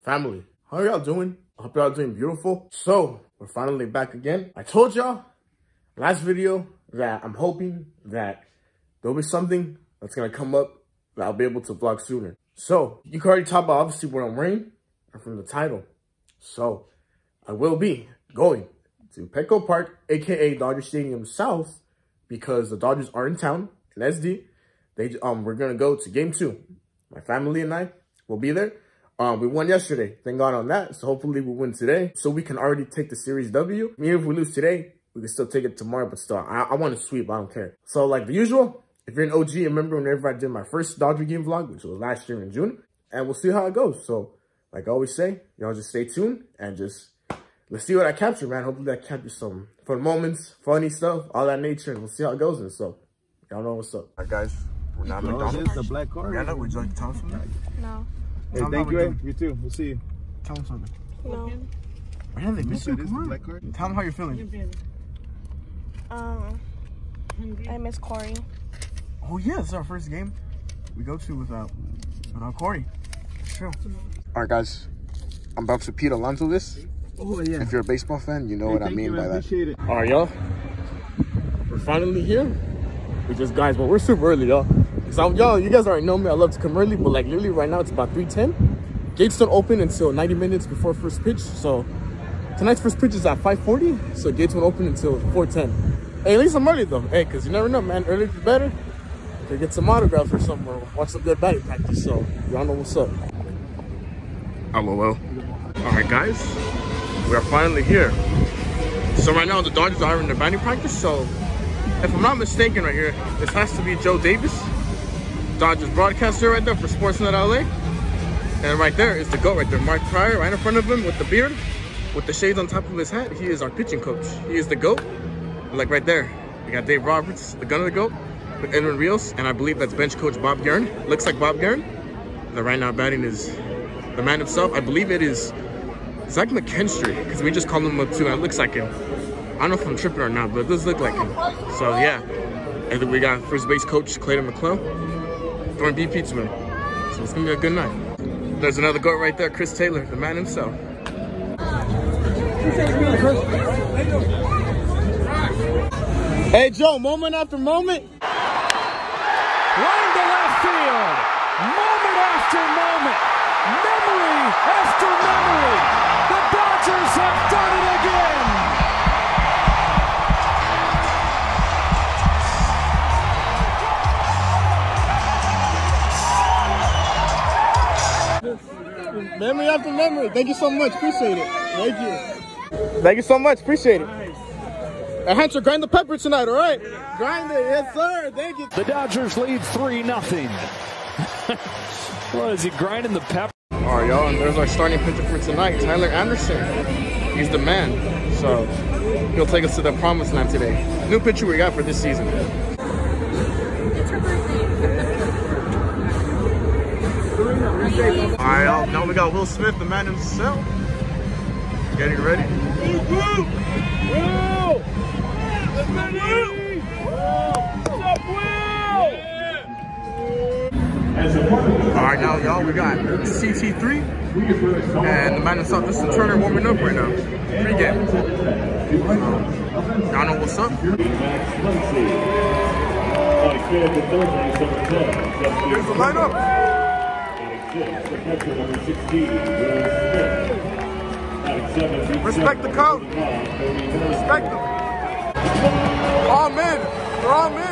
family. How are y'all doing? I hope y'all doing beautiful. So, we're finally back again. I told y'all last video that I'm hoping that there'll be something that's gonna come up that I'll be able to vlog sooner. So, you can already talk about obviously what I'm wearing and from the title. So, I will be going to Petco Park, aka Dodger Stadium South, because the Dodgers are in town in SD. We're gonna go to game 2. My family and I will be there. We won yesterday, thank God on that. So hopefully we win today, so we can already take the series W. I mean, if we lose today, we can still take it tomorrow. But still, I want to sweep. I don't care. So like the usual, if you're an OG, remember whenever I did my first Dodger game vlog, which was last year in June, and we'll see how it goes. So like I always say, y'all just stay tuned and just let's see what I capture, man. Hopefully I capture some fun moments, funny stuff, all that nature, and we'll see how it goes. And so y'all know what's up. All right, guys. We're not McDonald's. The black car. Yeah, no, would you like to tell us something? No. Hey, thank you, you too. We'll see you. Tell them something. No. Man, they miss you. Come on. Black car. Tell them how you're feeling. I miss Corey. Oh yeah, this is our first game we go to without Corey. True. All right, guys. I'm about to Pete Alonso this. Oh yeah. If you're a baseball fan, you know what I mean by that. Appreciate it. All right, y'all. We're finally here. But we're super early, y'all. Y'all, you guys already know me. I love to come early, but like literally right now it's about 3:10. Gates don't open until 90 minutes before first pitch. So tonight's first pitch is at 5:40. So gates won't open until 4:10. Hey, at least I'm early though. Hey, cause you never know, man. Earlier is better. They get some autographs or something, or watch some good batting practice. So y'all know what's up. LOL. All right, guys, we are finally here. So right now the Dodgers are in their batting practice. So if I'm not mistaken, right here, this has to be Joe Davis, Dodgers broadcaster right there for Sportsnet LA. And right there is the GOAT right there, Mark Prior, right in front of him with the beard, with the shades on top of his hat. He is our pitching coach. He is the GOAT. Like right there, we got Dave Roberts, the gun of the GOAT, with Edwin Rios, and I believe that's bench coach Bob Guerin. Looks like Bob Guerin. The right now batting is the man himself. I believe it is Zach McKinstry, because we just called him up too, and it looks like him. I don't know if I'm tripping or not, but it does look like him. So yeah, and then we got first base coach Clayton McClellan throwing BP to him. So it's gonna be a good night. There's another GOAT right there, Chris Taylor, the man himself. Hey Joe, moment after moment. Line to left field. Moment after moment. Memory after memory. The Dodgers have done it again. Memory after memory. Thank you so much. Appreciate it. Thank you. Thank you so much. Appreciate it. And Hunter, grind the pepper tonight, all right? Grind it. Yes, sir. Thank you. The Dodgers lead 3-0. What is he grinding the pepper? All right, y'all. And there's our starting pitcher for tonight, Tyler Anderson. He's the man. So he'll take us to the promised land today. New pitcher we got for this season. All right, y'all. Now we got Will Smith, the man himself. Getting ready. Will! What's up, Will? All right, now, y'all, we got CT3 and the man himself, Justin Turner, warming up right now. Pre-game. Y'all know what's up? Here's the lineup. Respect the coach. Respect them. All men. They're all men.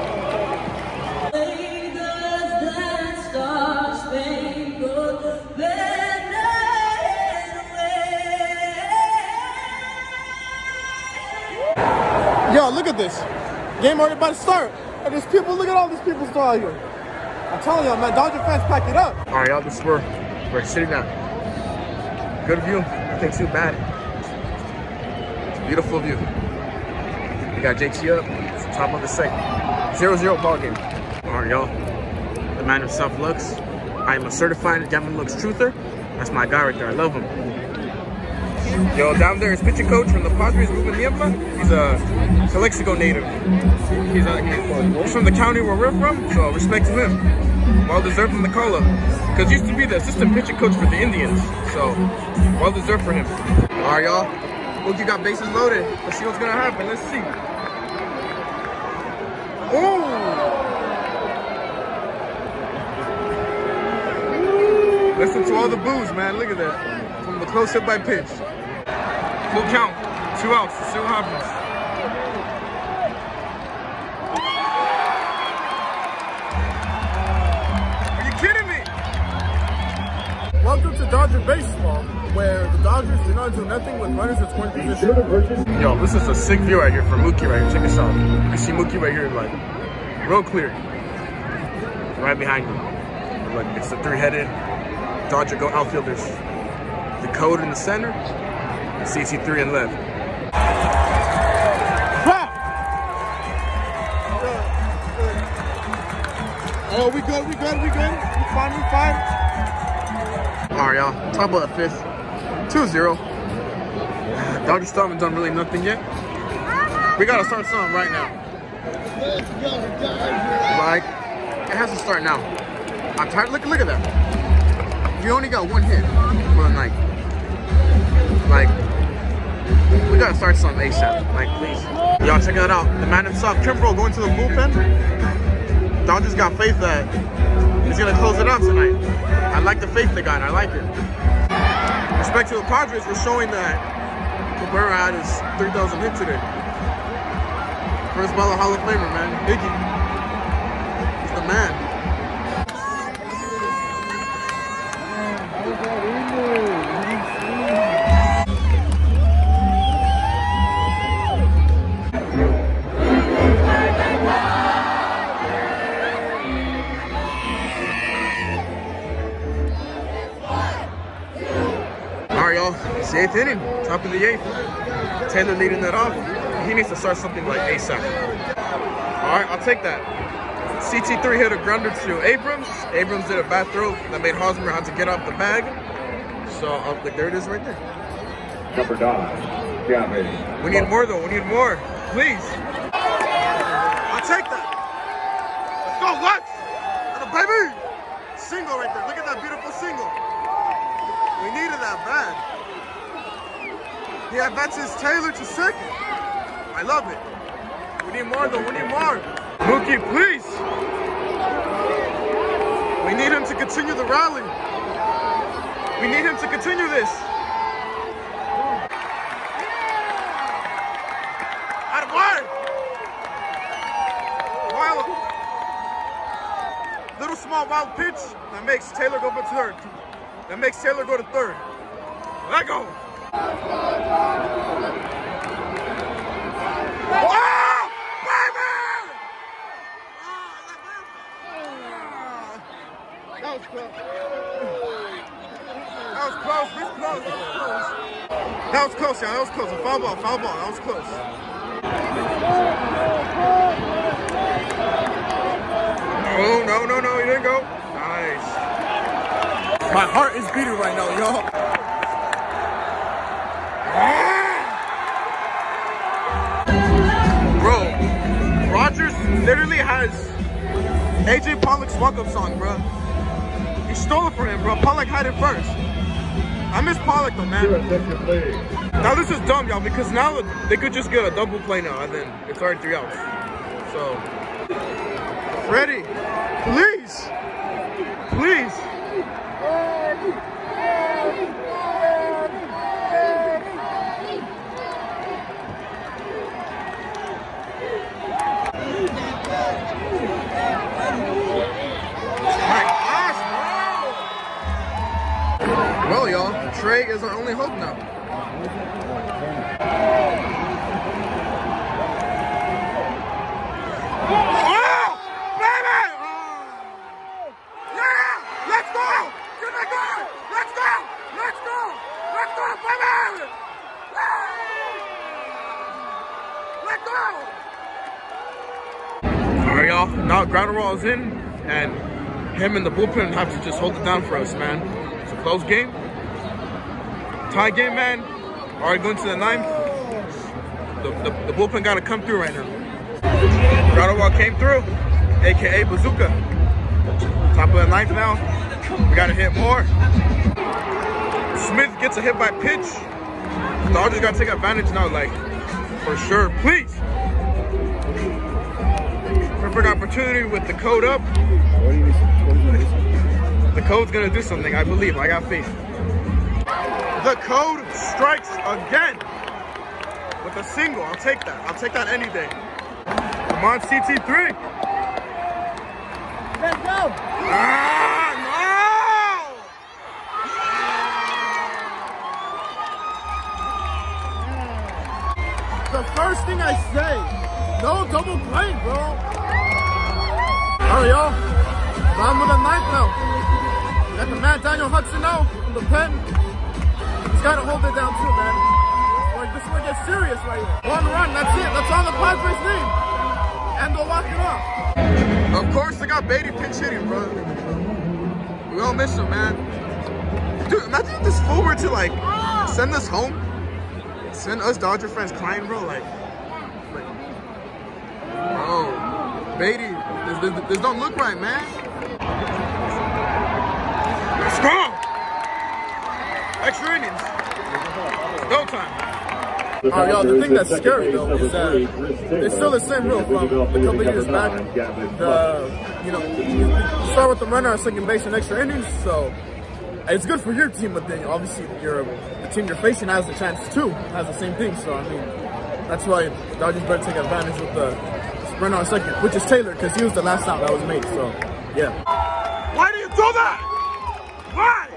Yo, look at this. Game already about to start. And there's people, look at all these people still out here. I'm telling y'all, man, Dodger fans pack it up. All right, y'all, this is where we're sitting down. Good view, nothing too bad. It's a beautiful view. We got JT up, it's the top of the second. 0-0 ball game. All right, y'all, the man himself Lux. I am a certified Gavin Lux truther. That's my guy right there, I love him. Yo, down there is pitching coach from the Padres, Ruben Niebla. He's a Calexico native. He's from the county where we're from, so respect to him. Well deserved from the call-up. Because used to be the assistant pitching coach for the Indians. So, well deserved for him. All right, y'all. Mookie got bases loaded. Let's see what's going to happen. Let's see. Oh! Listen to all the boos, man. Look at that. From the close hit by pitch. Full count. 2 outs. Let's see what happens. Are you kidding me? Welcome to Dodger Baseball, where the Dodgers do not do nothing with runners in scoring position. Yo, this is a sick view right here for Mookie right here. Check this out. You can see Mookie right here, like, real clear. Right behind me. Look, it's the 3-headed Dodger go outfielders. The code in the center, CC3 in left. Oh, we good. We fine. All right, y'all. Top of the 5th. 2-0. Dodgers still haven't done really nothing yet. We gotta start something right now. Like, it has to start now. I'm tired. Look at that. We only got 1 hit for the night. Like, we gotta start something ASAP. Like, please. Y'all check that out. The man himself, Kimbrel, going to the bullpen. Dodgers got faith that he's gonna close it out tonight. I like the faith they got. I like it. Respect to the Padres for showing that Cabrera had his 3,000 hit today. First ballot Hall of Famer, man. Biggie. He's the man. It's the 8th inning, top of the 8th. Taylor leading that off. He needs to start something like ASAP. All right, I'll take that. CT3 hit a grounder to Abrams. Abrams did a bad throw that made Hosmer have to get off the bag. So, there it is right there. Number 9, Gavin. We need more, though. We need more. Please. I'll take that. Let's go, Lux! And a baby! Single right there. Look at that beautiful single. We needed that bad. Yeah, that's his Taylor to second. I love it. We need more, though. We need more. Mookie, please. We need him to continue the rally. We need him to continue this. Out of wide. Wild. Little small wild pitch that makes Taylor go to third. That makes Taylor go to third. Let go. Oh, baby! That was close. That was close. That was close, y'all. That was close. A foul ball. That was close. No. He didn't go. Nice. My heart is beating right now, y'all. Bro, Rogers literally has AJ Pollock's walk-up song, bro. He stole it from him, bro. Pollock had it first. I miss Pollock, though, man. Now this is dumb, y'all, because now they could just get a double play now, and then it's already 3 outs. So, Freddie, please. Well, y'all, Trey is our only hope now. Oh, baby! Yeah! Let's go! Get that goal! Let's go, baby! Let's go! All right, y'all. Now Gratterall is in, and him and the bullpen have to just hold it down for us, man. It's a close game. Tie game, man. Already going to the 9th. The bullpen got to come through right now. Gratterall came through, a.k.a. Bazooka. Top of the ninth now. We got to hit more. Smith gets a hit by pitch. The Dodgers got to take advantage now, like, for sure. Please. Perfect opportunity with the code up. The code's going to do something, I believe. I got faith. The code strikes again with a single. I'll take that. I'll take that any day. Come on, CT3. Let's go. Ah, The first thing I say, no double play, bro. All right, y'all. Bottom of the ninth now. We got the man Daniel Hudson now from the pen. He's got to hold it down too, man. Like, this is where it gets serious right here. One run, that's it. That's on the Padres' name. And they'll walk it off. Of course, they got Beatty pinch hitting, bro. We all miss him, man. Dude, imagine if this fool were to, like, send us home. Send us Dodger fans crying, bro. Like bro, Beatty, this don't look right, man. Strong. Extra innings. It's go time. Alright, y'all, the thing that's scary though is that it's still the same rule from a couple years back. You start with the runner on second base in extra innings, so it's good for your team, but then obviously the team you're facing has the chance too, has the same thing. So I mean, that's why the Dodgers better take advantage with the runner on second, which is Taylor, because he was the last out that was made. So yeah. Why do you do that? Why?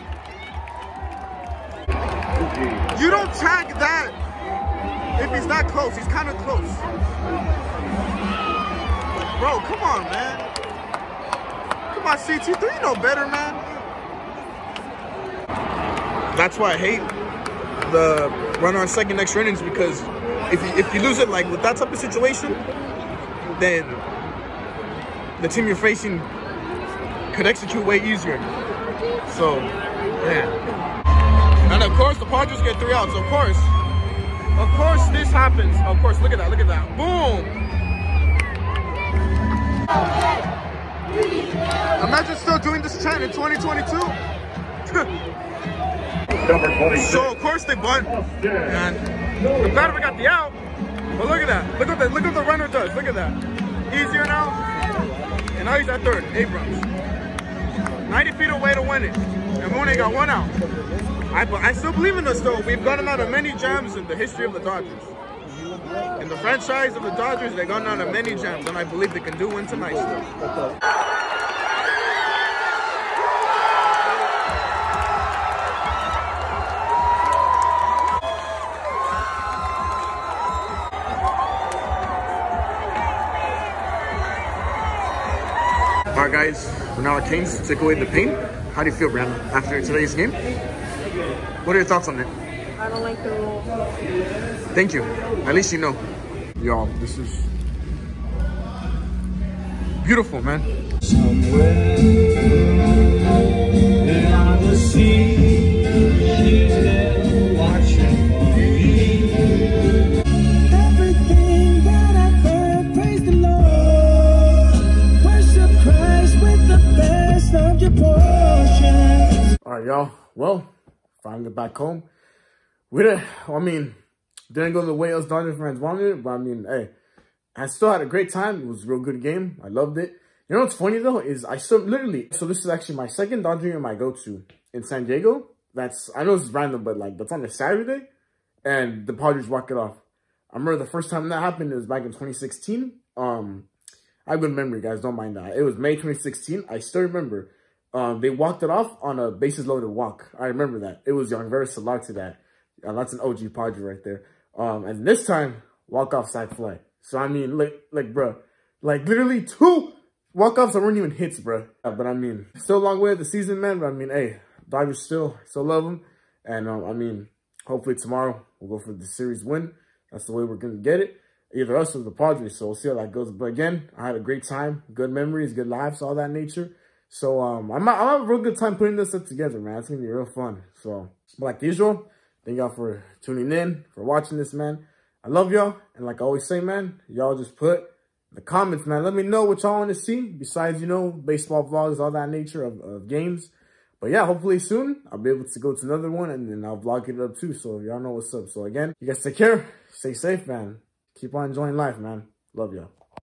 You don't tag that if he's not close. He's kind of close. Bro, come on, man. Come on, CT3, you know better, man. That's why I hate the runner on second extra innings, because if you lose it like with that type of situation, then the team you're facing could execute way easier. So, yeah. And of course, the Padres get 3 outs. Of course, this happens. Of course, look at that. Look at that. Boom. Imagine still doing this chant in 2022. So of course they bunt, and the batter got the out. But look at that. Look what the runner does. Look at that. Easier now. And now he's at third. Abrams. 90 feet away to win it. And we only got 1 out. I still believe in us though. We've gotten out of many jams in the history of the Dodgers. In the franchise of the Dodgers, they've gotten out of many jams, and I believe they can do win tonight still. Alright guys, we're now at Canes to take away the pain. How do you feel, Brandon, after today's game? What are your thoughts on it? I don't like the rule. Thank you. At least you know. Y'all, this is beautiful, man. Somewhere beyond the sea, she's there watching for me. Everything that I've heard, praise the Lord. Worship Christ with the best of your portion. All right, y'all. Well, finally back home. Didn't go the way us Dodgers fans wanted it, but I mean, hey, I still had a great time. It was a real good game. I loved it. You know what's funny though is so this is actually my second Dodger game I go to in San Diego. I know it's random, but like that's on a Saturday, and the Padres walk it off. I remember the first time that happened, it was back in 2016. I have good memory, guys. Don't mind that. It was May 2016. I still remember. They walked it off on a bases loaded walk. I remember that. It was Young, very similar to that. That's an OG Padre right there. And this time, walk-off sac fly. So, I mean, like, bro, like, literally 2 walk-offs that weren't even hits, bro. But, I mean, still a long way of the season, man. But, I mean, hey, Dodgers still love them. And, I mean, hopefully tomorrow we'll go for the series win. That's the way we're going to get it. Either us or the Padres. So, we'll see how that goes. But, again, I had a great time. Good memories, good laughs, all that nature. So, I'm have a real good time putting this up together, man. It's going to be real fun. So, like usual, thank y'all for tuning in, for watching this, man. I love y'all. And like I always say, man, y'all just put the comments, man. Let me know what y'all want to see besides, you know, baseball vlogs, all that nature of games. But yeah, hopefully soon I'll be able to go to another one and then I'll vlog it up too. So y'all know what's up. So again, you guys take care. Stay safe, man. Keep on enjoying life, man. Love y'all.